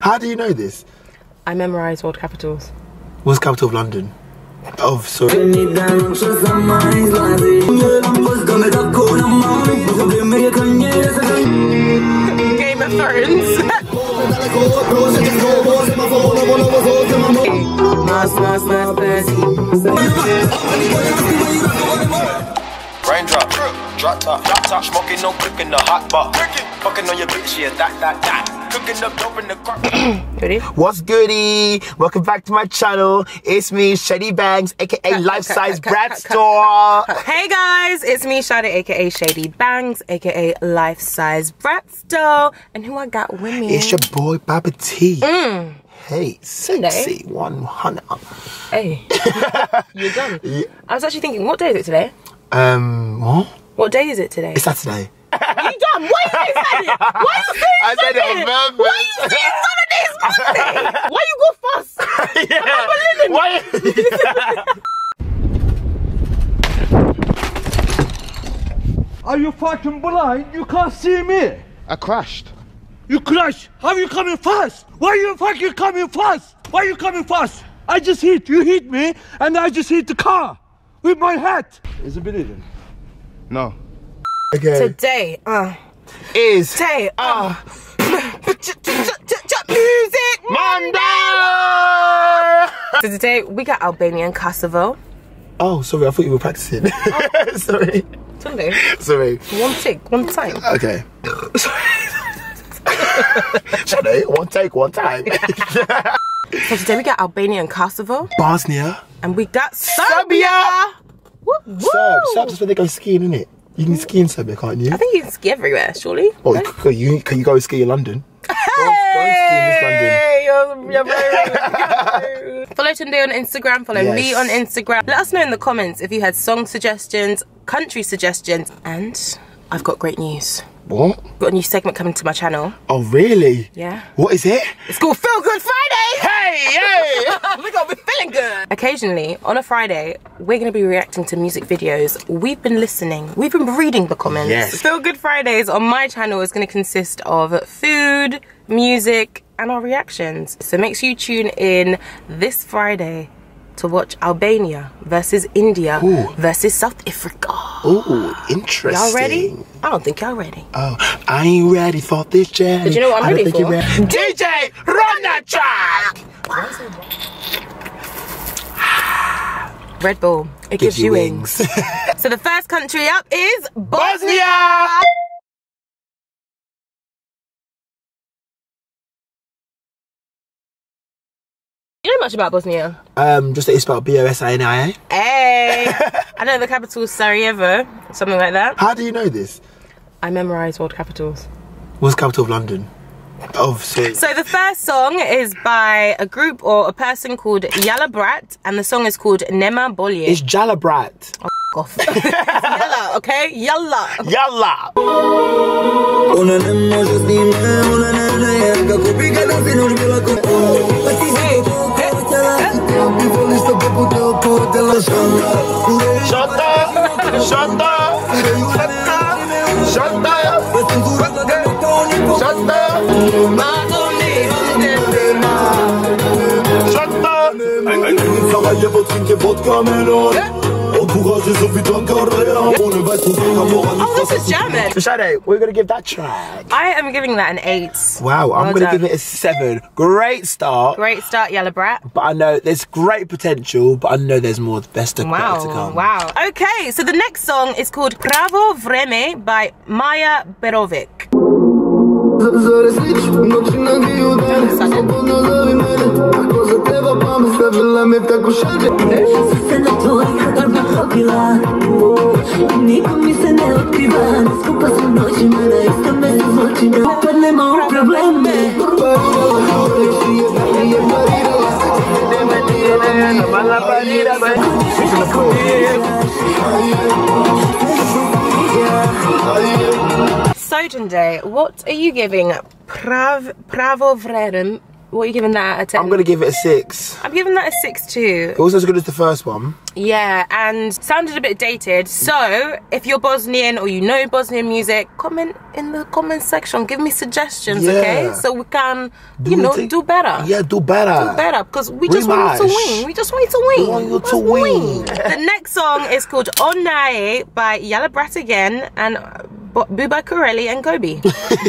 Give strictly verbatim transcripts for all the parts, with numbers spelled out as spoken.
How do you know this? I memorise world capitals. What's the capital of London? Oh, sorry. Game of Thrones. Raindrop, drop top, drop top, smoking, no cooking the hot pot. Fucking on your bitch, yeah, that, that, that. Cooking up dope in the car. Ready? What's goody? Welcome back to my channel. It's me, ShadeyBangs, aka Life Size Brat Store. Hey guys, it's me, Shadey, aka ShadeyBangs, aka Life Size Brat Store. And who I got with me? It's your boy, Baba T. Mm. Hey, sexy one hundred. Hey, you're done. Yeah. I was actually thinking, what day is it today? Um, what? What day is it today? It's Saturday. You dumb? Why you saying Saturday? Why you saying I said it on purpose. Why you saying Saturday is Monday? Why you go fast? Why? Are you fucking blind? You can't see me. I crashed. You crashed? How are you coming fast? Why are you fucking coming fast? Why are you coming fast? I just hit, you hit me, and I just hit the car with my hat. Is it bleeding? No. Okay. Today, uh, is today, uh, Music Monday. So today we got Albania and Kosovo. Oh, sorry, I thought you were practicing. Oh. Sorry. Sunday. Sorry. One take, one time. Okay. Sorry. Shadey, one take, one time. So today we got Albania and Kosovo. Bosnia. And we got Serbia. Woo, woo. Serb, Serbs is where they go skiing, innit? You can ski in Serbia, can't you? I think you can ski everywhere, surely. Oh, no? can, you, can you go ski in London? Hey! Go, go and ski in this London. You're, you're very, very Follow Tunde on Instagram, follow yes. me on Instagram. Let us know in the comments if you had song suggestions, country suggestions, and I've got great news. What? Got a new segment coming to my channel. Oh, really? Yeah. What is it? It's called Feel Good Friday! Hey, hey! We're gonna be feeling good! Occasionally, on a Friday, we're gonna be reacting to music videos. We've been listening, we've been reading the comments. Yes. Feel Good Fridays on my channel is gonna consist of food, music, and our reactions. So make sure you tune in this Friday to watch Albania versus India Ooh. versus South Africa. Ooh, interesting. Y'all ready? I don't think y'all ready. Oh, I ain't ready for this journey. Did you know what I'm I ready for? Ready. D J, run that track! Red Bull, it gives, gives you wings. wings. So the first country up is Bosnia. Bosnia! You know much about Bosnia? Um, just that it's spelled B O S I N I A. Hey! I know the capital is Sarajevo, something like that. How do you know this? I memorise world capitals. What's the capital of London? Oh, sorry. So the first song is by a group or a person called Yalla Brat, and the song is called Nema Bolje. It's Jalla Brat. Oh, f off. Yalla, okay? Yalla. Yalla. Shut up! Shut up! Shut up! Shut up! Oh, this is German. So Shadey, we're gonna give that track. I am giving that an eight. Wow, I'm well gonna done. give it a seven. Great start. Great start, Yalla Brat. But I know there's great potential, but I know there's more best to, wow, to come. Wow. Okay, so the next song is called Pravo Vreme by Maja Berovic. So Tunde, what are you giving Prav Pravo Vreme What are you giving that out of ten? I'm gonna give it a six. I'm giving that a six too. It was as good as the first one. Yeah, and sounded a bit dated. So, if you're Bosnian or you know Bosnian music, comment in the comment section. Give me suggestions, Yeah. okay? So we can, Do you know, it. do better. Yeah, do better. Do better, because we just want you to Rematch. win. We just want you to win. We want you Just to win. The next song is called Onae by Yala Brat again and Bo- Buba Kureli and Gobi.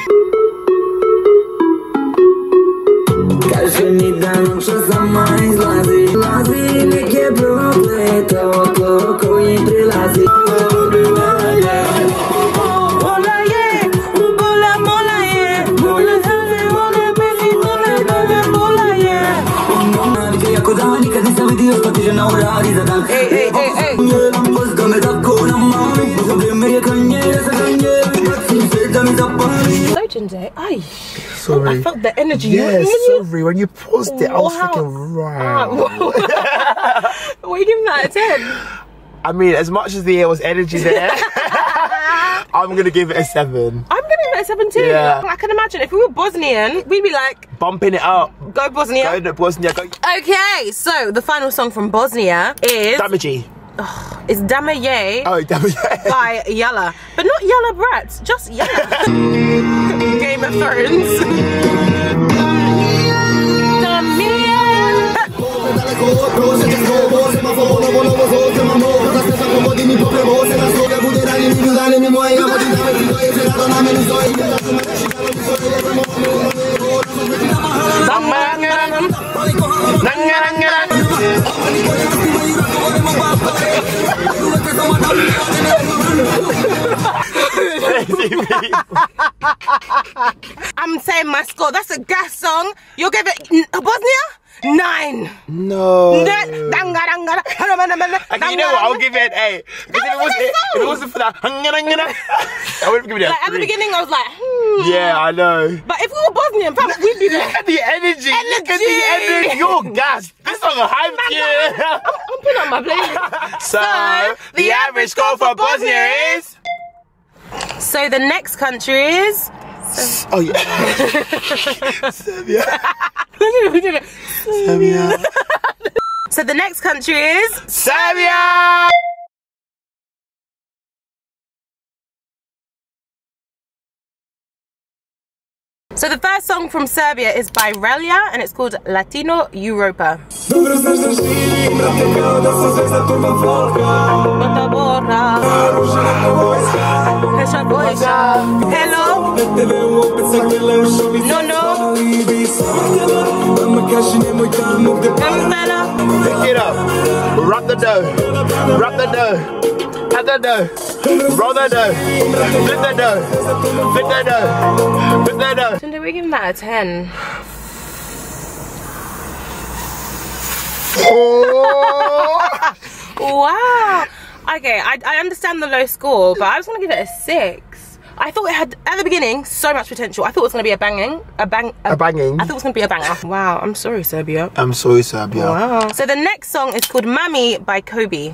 Hey, hey, hey, hey. Day. Ay, Sorry. I felt the energy. Yes, sorry. When you paused it, I was Wow. thinking, right. What are you giving that a ten? I mean, as much as there was energy there, I'm gonna give it a seven. I'm gonna give it a seven too. Yeah. I can imagine if we were Bosnian, we'd be like, Bumping it up. go Bosnia. Go to Bosnia. Go. Okay, so the final song from Bosnia is Damagey. is Damaye Oh, Damagey. by Yala. But not Yala Brat, just Yala. Game of Thrones. I'm saying my score. That's a gas song. You'll give it Bosnia nine. No. Okay, you know what? I'll give it an eight. Because if it wasn't, if it wasn't for that, I would have given it a Like, at the three. beginning, I was like, hmm. Yeah, I know. But if we were Bosnian, fam, we'd be there. Look at the energy. Look at the Energy. energy. You're gassed. This song hyped you. I'm putting on my playlist. So, the average score for Bosnia is. So the next country is. Oh yeah. Serbia. We did it. Serbia. So the next country is. Serbia. So the first song from Serbia is by Relia and it's called Latino Europa. Hello. No, no. Pick it up. Wrap the dough. Wrap the dough. Add the dough. Roll the dough. Flip the dough. Flip the dough. Flip the dough. Tunde, we give him that a ten. Oh. Wow. Okay, I, I understand the low score, but I was gonna give it a six. I thought it had, at the beginning, so much potential. I thought it was gonna be a banging, a bang, A banging. I thought it was gonna be a banger. Wow, I'm sorry, Serbia. I'm sorry, Serbia. Wow. So the next song is called Mami by Kobe.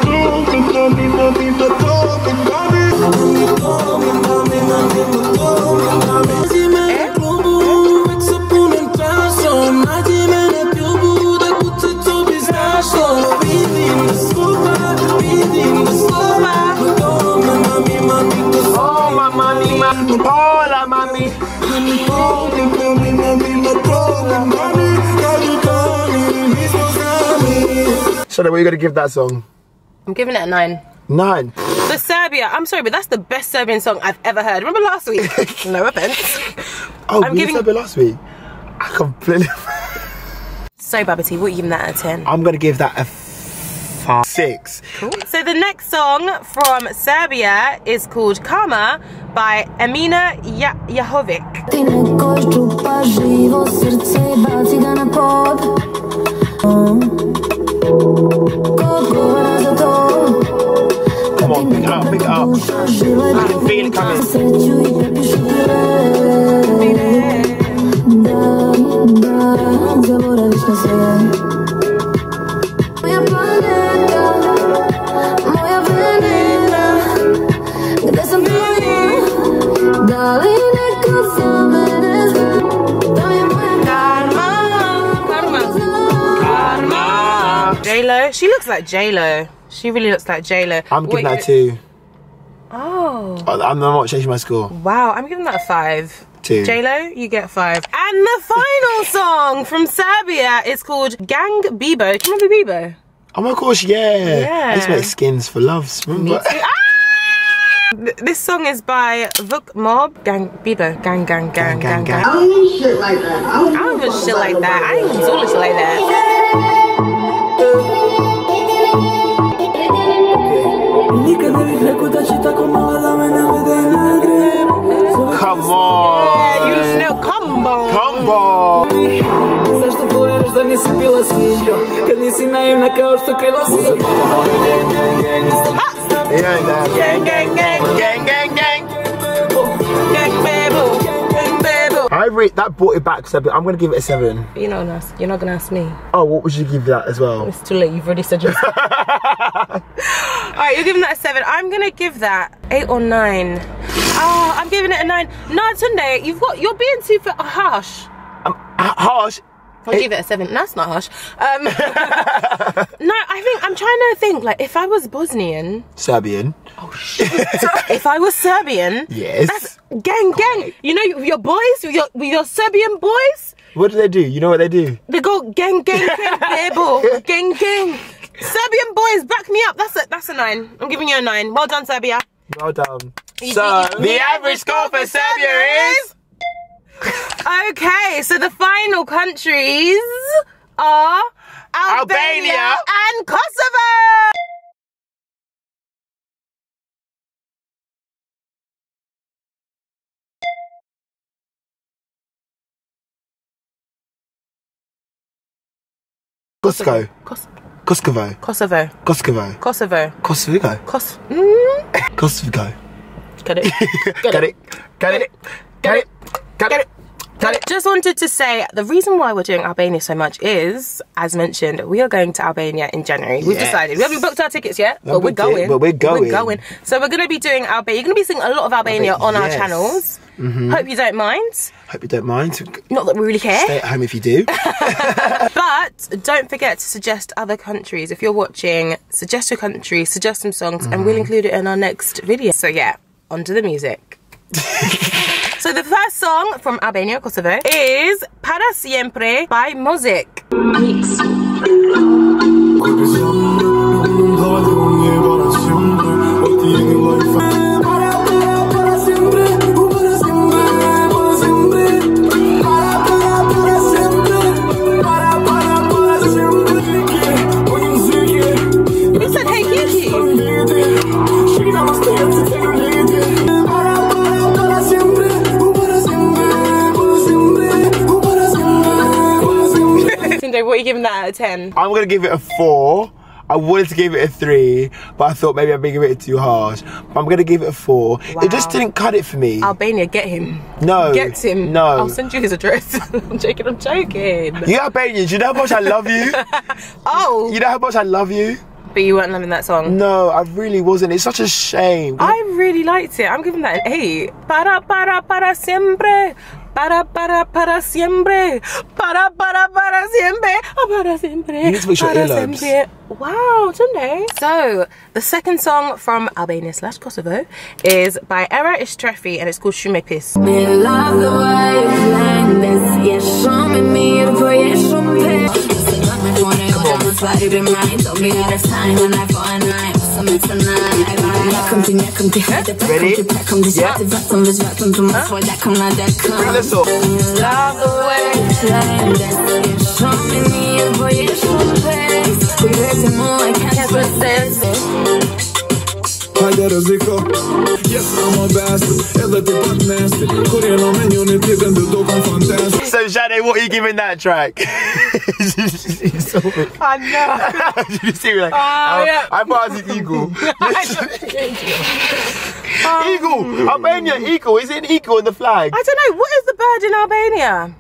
Oh, my mommy, my, oh, la mommy. Shadey, what are you gonna give that song? I'm giving it a nine. Nine. The Serbia, I'm sorry, but that's the best Serbian song I've ever heard. Remember last week? No offense. Oh, I'm we giving- said it last week. I completely. So Babati, what are you giving that out of ten? I'm gonna give that a five, six. Cool. So the next song from Serbia is called Karma by Emina Ja- Jahovic. Ti nekoš čupa živo srce I baci ga na pod. Ko odgovara za to. Come on, pick it up, pick it up. I can feel it coming. Sreću I prepišu pile. Da, da, zaboraviš na sve. Moja planeta, moja Venera, gde sam bila ja, da li neko za mene zna, to je moja karma. J-Lo. She looks like J-Lo. She really looks like J-Lo. I'm giving Wait, that a two. Oh. I'm not changing my score. Wow, I'm giving that a five. Two. J-Lo, you get five. And the final song from Serbia is called Gang Bibo. Do you remember Bibo? Oh my gosh, yeah. Yeah. I used to make skins for loves. Remember? Me too. Ah! This song is by Vuk Mob. Gang Bibo. Gang, gang, gang, gang, gang. I don't even shit like that. I don't, I don't even shit like that. I ain't even do shit like that. Come on. Yeah, you know, combo. Combo. Zašto poveruješ da nisi bila sviđa kad nisi naivna kao što krilo si. Yeah, nah. Gang, gang, gang. Gang, gang, gang. Gang, bebo. Gang, bebo. I rate that brought it back, so I'm gonna give it a seven. You're not gonna ask, you're not gonna ask me. Oh, what would you give that as well? It's too late, you've already said yours. Alright, you're giving that a seven. I'm gonna give that eight or nine. Oh, I'm giving it a nine. No, Tunde, you've got, you're being too harsh. Um, harsh? I'll give it a seven. That's not harsh. Um, no, I think, I'm trying to think, like, if I was Bosnian. Serbian. Oh, shit. If I was Serbian. Yes. That's gang, gang. You know, your boys, your, your Serbian boys. What do they do? You know what they do? They go gang, gang, gang, bebo. Gang, gang. Serbian boys, back me up. That's a, that's a nine. I'm giving you a nine. Well done, Serbia. Well done. You- So, you- you- the average score for Serbia is... Okay, so the final countries are Albania, Albania. and Kosovo. Kosovo. Kos Kosovo. Kosovo. Kosovo. Kosovo. Kosovo. Kos. Mm. Kosovo. Get it? Got it. Got it. Got it. Got it. Got it. Just wanted to say the reason why we're doing Albania so much is, as mentioned, we are going to Albania in January. We've Yes. decided. We haven't booked our tickets yet, No, but we're booked it, going. but we're going. We're going. So we're going to be doing Albania. You're going to be seeing a lot of Albania on our Yes. channels. Mm-hmm. Hope you don't mind. Hope you don't mind. Not that we really care. Stay at home if you do. But don't forget to suggest other countries. If you're watching, suggest your country, suggest some songs, and we'll include it in our next video. So yeah, on to the music. So the first song from Albania, Kosovo, is Para Siempre by Mozik. Who said hey Kiki? Tunde, what are you giving that out of ten? I'm gonna give it a four. I wanted to give it a three, but I thought maybe I'm being a bit too harsh. But I'm gonna give it a four. Wow. It just didn't cut it for me. Albania, get him. No. Get him. No. I'll send you his address. I'm joking, I'm joking. You Albanians, you know how much I love you? Oh, You know how much I love you? but you weren't loving that song. No, I really wasn't. It's such a shame. I really liked it. I'm giving that an eight. Para, para, para siempre. Para, para, para siempre. Para, para, para siempre. Oh, para siempre. You need to fix your Para earlobes. siempre. Wow, Tunde. So, the second song from Albania slash Kosovo is by Era Istrefi and it's called Shume Pis. Me love the way you plan this. Je shumë mirë, po je shumë pes. Se do me kone o da më svari be mine. Don't be out of time when I go a nine. So me tonight. Nekëm ti, nekëm ti, hajde pekom Ready? ti, pekom ti, Yeah. zati vetëm, veç vetëm tu më thuaj dekëm na dekëm. Bring this up. Me love the way you plan this. Je shumë mirë, po je shumë pes. Po je vetëm mua, I can't resist. Hajde rëziko Yes, I'm a bastard Edhe ti pak nasty Kur jena me njoni tjetën dhe do kon fantastic. So, Shadey, what are you giving that track? I know. Did you see me like, Oh, I, yeah. I thought I was eagle. Eagle! Albania, eagle. Is it an eagle in the flag? I don't know. What is the bird in Albania?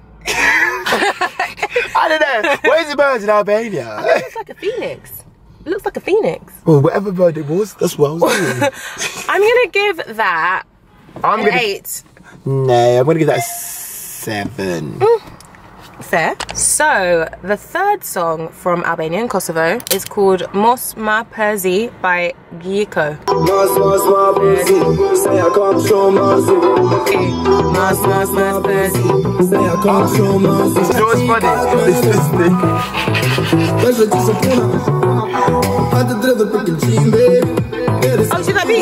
I don't know. What is the bird in Albania? It looks like a phoenix. It looks like a phoenix. Well, whatever bird it was, that's what I was doing. I'm gonna give that I'm an gonna, eight. No, I'm gonna give that a seven. Fair. So, the third song from Albania and Kosovo is called Mos Ma Perzi by Gjiko. Mos mos ma Bouji, say I come show mercy. Okay. Mos Mos Ma Perzi. Say I come show mercy. You know what's funny? This is the Leży ci się puna. Had the driver picking team, baby. Oh, see that beat?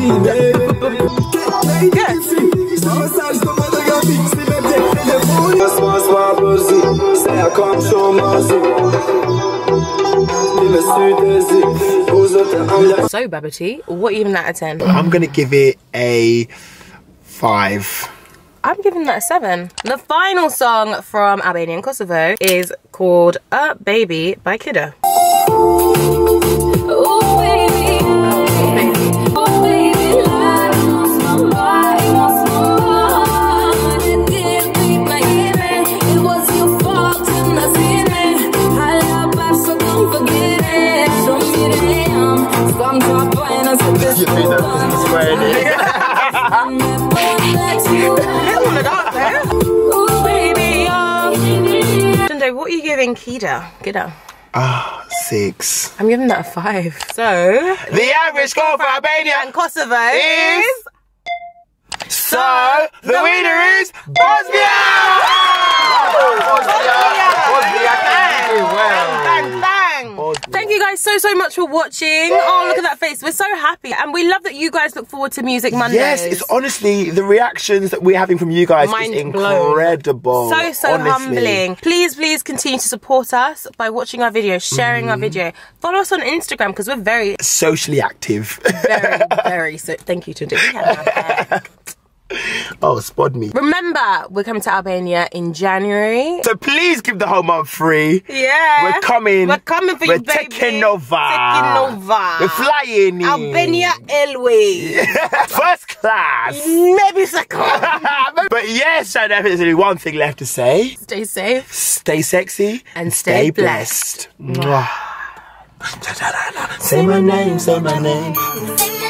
Yeah. Mos mos ma Bouji, say I come show mercy. So, Babati, what are you giving that a ten? I'm gonna give it a five. I'm giving that a seven. The final song from Albania and Kosovo is called Uh Baby by Kiddo. Shadey, what are you giving Kida? Kida? Ah, six. I'm giving that a five. So the average score for Albania and Kosovo is. is. So the winner is Bosnia! Bosnia! Bosnia! Well. Bang, bang. Bosnia. Thank you guys so, so much for watching. Oh, look at that face. We're so happy. And we love that you guys look forward to Music Mondays. Yes, it's honestly, the reactions that we're having from you guys Mind is blown. incredible. So, so honestly. humbling. Please, please continue to support us by watching our videos, sharing Mm. our video. Follow us on Instagram because we're very, Socially active. very, very, so thank you, Shadey. Oh, spod me. Remember, we're coming to Albania in January. So please give the whole month free. Yeah. We're coming. We're coming for We're you, baby. taking over. Taking over. We're flying in. Albania Airways. First class. Maybe second. But yes, I know there's only one thing left to say. Stay safe. Stay sexy. And stay blessed. Mwah. Say my name, say my name.